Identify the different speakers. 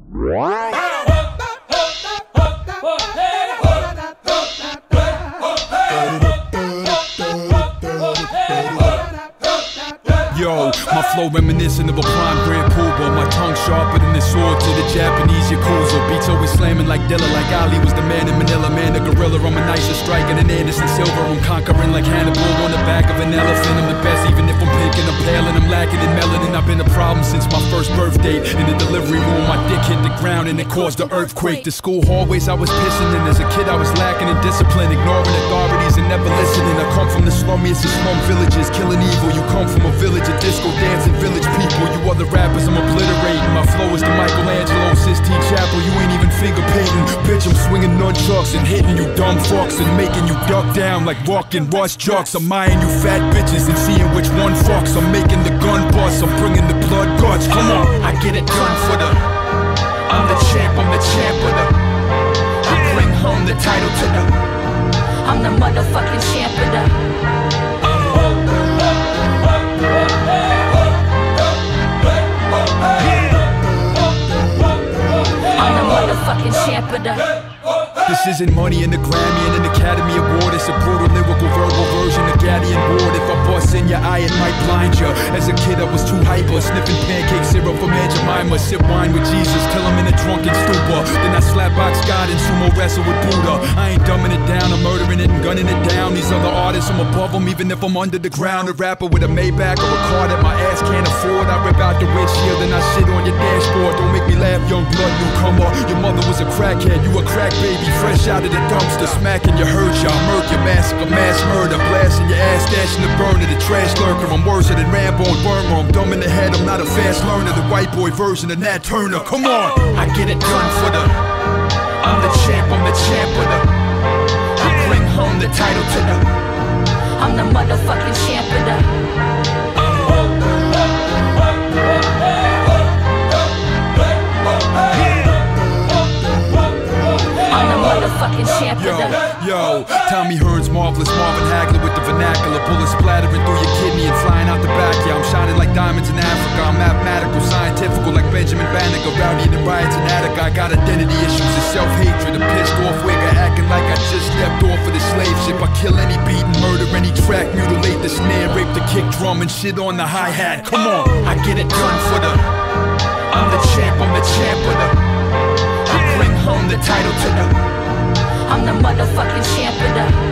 Speaker 1: Yo, my flow reminiscent of a prime Grand Poobah. My tongue sharper than the sword to the Japanese Yakuza. Beats always slamming like Dilla, like Ali was the man in Manila. Man, the gorilla, I'm a nicer striker than Anderson Silva. I'm conquering like Hannibal on the back of an elephant. I'm the best even if I'm pink and I'm pale and I'm lacking in melanin. I've been a problem since my first birthday. In the delivery room, my dick hit the ground and it caused an earthquake. The school hallways I was pissing in. As a kid I was lacking in discipline, ignoring authorities and never listening. I come from the slummiest of slum villages, killing evil. You come from a village of disco dancing village people. You other rappers I'm obliterating. My flow is the Michelangelo, Sistine Chapel. You ain't even finger painting. Bitch, I'm swinging nunchucks and hitting you dumb fucks and making you duck down like walking Ross Chucks. I'm eyeing you fat bitches and seeing which one fucks. I'm making the gun bust, I'm bringing the blood guts. Come on, I get it done for the I'm the champ of the I bring home the title to the
Speaker 2: I'm the motherfucking champ of the motherfucking champ of the
Speaker 1: This isn't money in the Grammy and an Academy Award. It's a brutal lyrical verbal version of Gaddy and Ward. If I bust in your eye it might blind ya. As a kid I was too hyper, sniffing pancake syrup from Aunt Jemima. Sip wine with Jesus till I'm in a drunken stupor. Then I slapbox God and sumo wrestle with Buddha. I ain't dumbing it down, I'm murdering it and gunning it down. These other artists, I'm above them even if I'm under the ground. A rapper with a Maybach or a car that my ass can't afford. I rip out the windshield and I shit on your dashboard. Don't make me laugh, young blood newcomer. Your mother was a crackhead, you a crack baby, fresh out of the dumpster, smacking your hurt, y'all murk your massacre, mass murder, blasting your ass, dashing the burner, the trash lurker. I'm worse than Rambo and Burma. I'm dumb in the head, I'm not a fast learner. The white boy version of Nat Turner. Come on, I get it done for the I'm the champ of the I bring home the title to the
Speaker 2: I'm the motherfucking champ of the motherfucking champ of the
Speaker 1: Yo, Tommy Hearns, marvelous Marvin Hagler with the vernacular. Bullets splattering through your kidney and flying out the back. Yeah, I'm shining like diamonds in Africa. I'm mathematical, scientifical like Benjamin Banneker. Rowdy in the riots in Attica. I got identity issues and self-hatred. A pissed off wigger acting like I just stepped off of the slave ship. I kill any beat and murder any track. Mutilate the snare, rape the kick drum and shit on the hi-hat. Come on, I get it done for the I'm the champ of the I bring home the title to the
Speaker 2: I'm the motherfucking champ of the